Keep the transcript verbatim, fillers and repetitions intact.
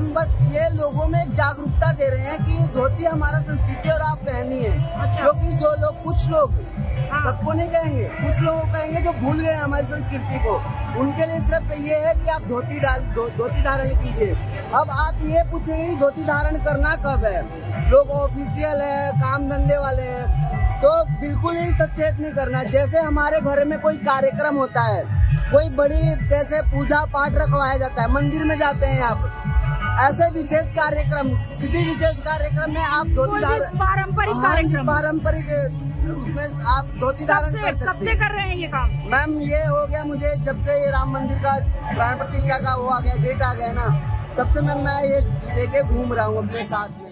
हम बस ये लोगों में जागरूकता दे रहे हैं कि धोती हमारा संस्कृति और आप पहनिए। अच्छा। क्योंकि जो लोग, कुछ लोग, हाँ। सबको नहीं कहेंगे, कुछ लोगों को कहेंगे जो भूल गए हमारी संस्कृति को, उनके लिए सिर्फ ये है कि आप धोती डाल धो, धोती धारण कीजिए। अब आप ये पूछेंगे धोती धारण करना कब है, लोग ऑफिशियल है, काम धंधे वाले हैं, तो बिल्कुल ही सचेत नहीं करना। जैसे हमारे घर में कोई कार्यक्रम होता है, कोई बड़ी जैसे पूजा पाठ रखवाया जाता है, मंदिर में जाते हैं आप, ऐसे विशेष कार्यक्रम, किसी विशेष कार्यक्रम में आप धोती धारण, पारंपरिक कार्यक्रम, पारंपरिक उसमें आप धोती धारण कर सकते हैं। कब से कर रहे हैं ये काम? मैम ये हो गया मुझे जब से ये राम मंदिर का प्राण प्रतिष्ठा का वो आ गया, डेट आ गया ना, तब से मैम मैं ये लेके घूम रहा हूँ अपने साथ में।